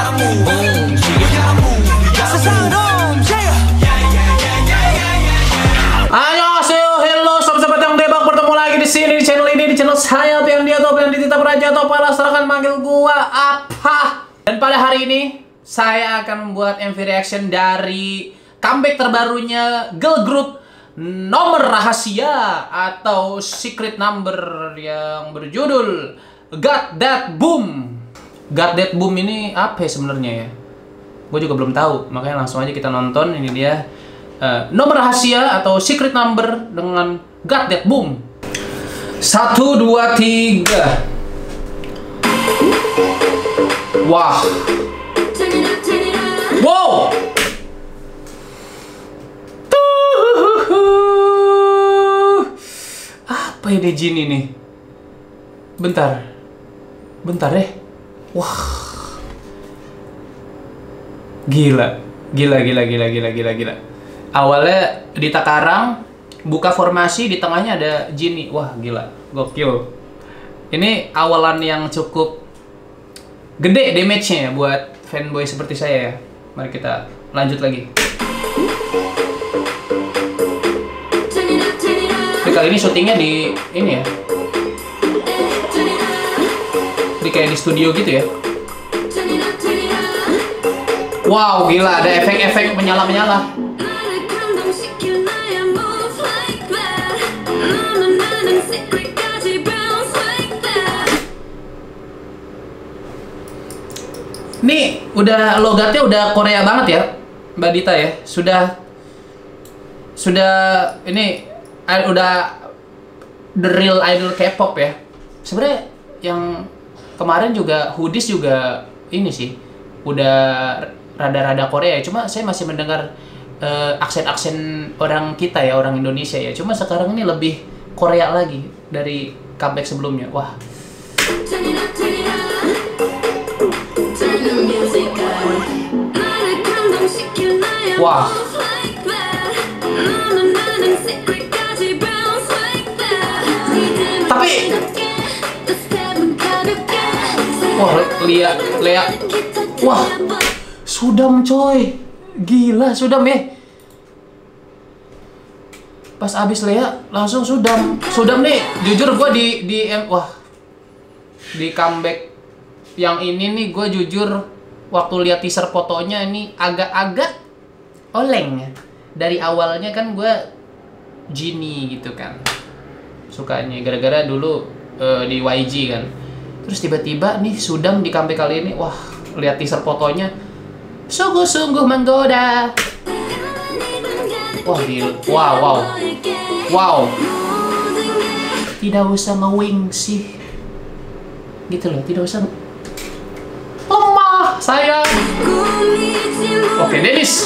Hello sobat-sobat yang tebak, bertemu lagi di sini di channel ini, di channel saya yang dia atau yang dititap raja atau para serahkan manggil gua apa. Dan pada hari ini saya akan membuat MV reaction dari comeback terbarunya girl group Nomor Rahasia atau Secret Number yang berjudul Got That Boom. Got That Boom ini apa ya sebenarnya ya? Gue juga belum tahu, makanya langsung aja kita nonton. Ini dia Nomor Rahasia atau Secret Number dengan Got That Boom. 1, 2, 3. Wah. Wow. Apa ini Jin ini? Bentar deh. Wah. Gila. Awalnya di Takarang, buka formasi, di tengahnya ada Jinny. Wah, gila. Gokil. Ini awalan yang cukup gede damage-nya ya buat fanboy seperti saya ya. Mari kita lanjut lagi. Tapi kali ini syutingnya di ini ya. Di kayak di studio gitu ya. Wow, gila, ada efek-efek menyala-menyala. Nih, udah logatnya udah Korea banget ya, Mbak Dita ya. Sudah ini udah the real idol K-pop ya. Sebenarnya yang kemarin juga Hoodies juga ini sih udah rada-rada Korea ya. Cuma saya masih mendengar aksen-aksen orang kita ya, orang Indonesia ya. Cuma sekarang ini lebih Korea lagi dari comeback sebelumnya. Wah. Wah. Tapi wah, Lea. Wah. Sudam coy. Gila, Sudam ya. Pas abis Lea langsung Sudam. Sudam nih, jujur gue di comeback yang ini nih, gue jujur waktu lihat teaser fotonya ini agak-agak oleng ya. Dari awalnya kan gue Jinny gitu kan sukanya, gara-gara dulu di YG kan. Terus tiba-tiba nih Sudam di comeback kali ini, wah, lihat teaser fotonya sungguh-sungguh menggoda. Wah, wow. Tidak usah nge-wing sih. Gitu loh, tidak usah lemah sayang. Oke, Dennis.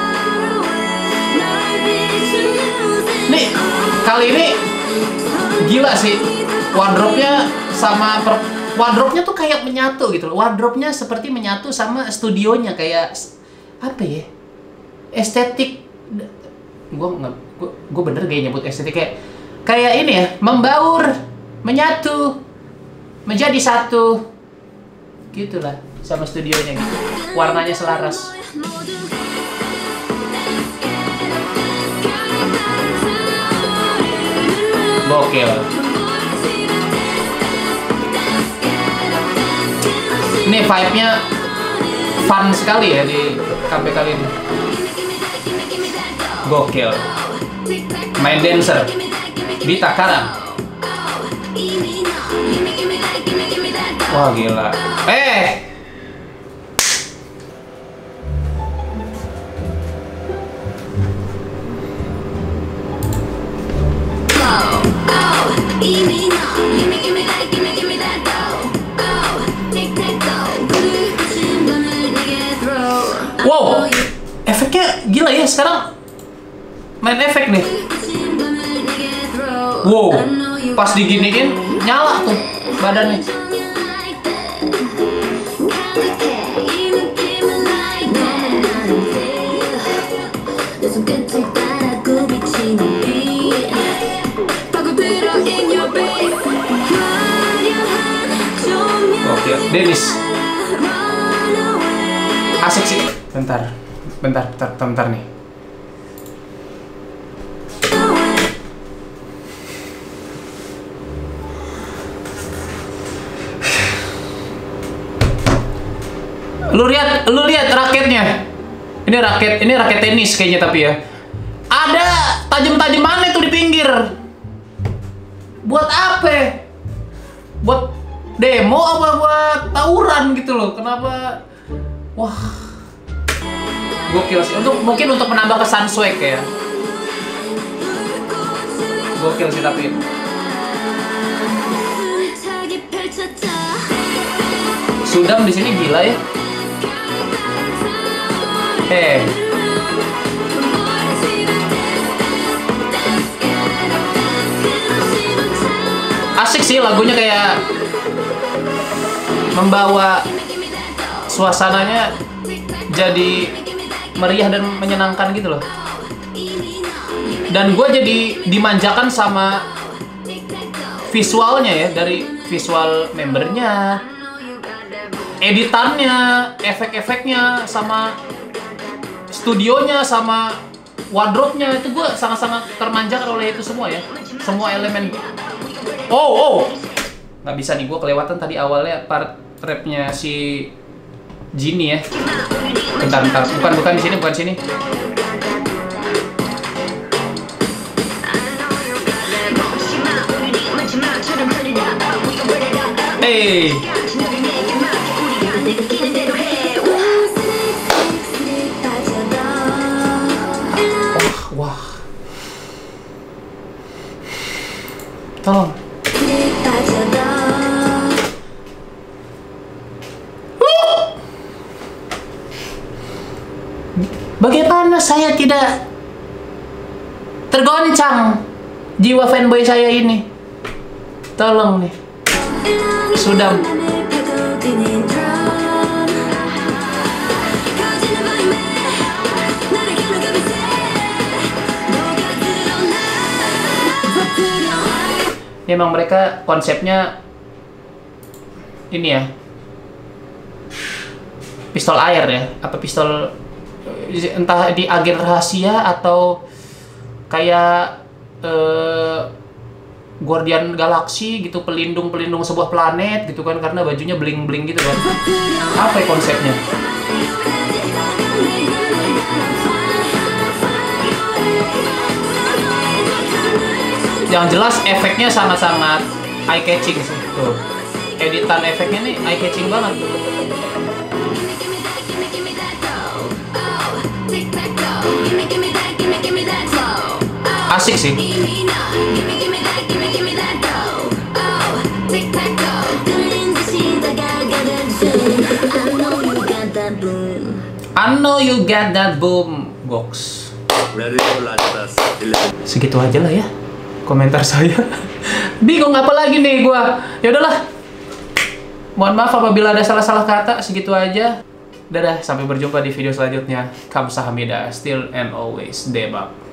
Nih, kali ini gila sih. Wardrobe-nya tuh kayak menyatu gitu loh. Wardrobe-nya seperti menyatu sama studionya, kayak apa ya? Estetik. Gue bener gak nyebut estetik, kayak ini ya, membaur, menyatu, menjadi satu. Gitulah sama studionya gitu. Warnanya selaras. Gokil. Ini vibe-nya fun sekali ya di comeback kali ini. Gokil. Main dancer di Takarang. Wah, gila. Wow, efeknya gila ya sekarang. Main efek nih. Wow, pas diginiin nyala tuh badannya. Oke, Dennis. Asik sih. Bentar nih. Lu lihat raketnya. Ini raket tenis kayaknya tapi ya. Ada tajam-tajamannya tuh di pinggir. Buat apa? Buat demo apa buat tawuran gitu loh? Kenapa? Wah. Gokil sih. Mungkin untuk menambah kesan swag ya. Gokil sih tapi. Sudam di sini gila ya. Asik sih lagunya, kayak membawa suasananya jadi meriah dan menyenangkan gitu loh. Dan gue jadi dimanjakan sama visualnya ya, dari visual membernya, editannya, efek-efeknya, sama studionya, sama wardrobe-nya. Itu gue sangat-sangat termanjakan oleh itu semua ya, semua elemen. Oh, nggak bisa nih, gue kelewatan tadi awalnya part rapnya si Jinny ya. Bentar, bukan di sini, bukan sini. Wah. Tolong. Bagaimana saya tidak tergoncang jiwa fanboy saya ini? Tolong nih. Sudam. Memang mereka konsepnya ini ya, pistol air ya, apa pistol, entah di agen rahasia atau kayak Guardian Galaxy gitu, pelindung sebuah planet gitu kan, karena bajunya bling gitu kan. Apa ya konsepnya? Yang jelas efeknya sangat-sangat eye catching sih tuh. Editan efeknya nih eye catching banget. Asik sih. I know you got that boom, Gox. Segitu aja lah ya komentar saya. Bingung apa lagi nih gua. Ya udahlah. Mohon maaf apabila ada salah-salah kata, segitu aja. Dadah, sampai berjumpa di video selanjutnya. Kamsahamnida, still and always Debak.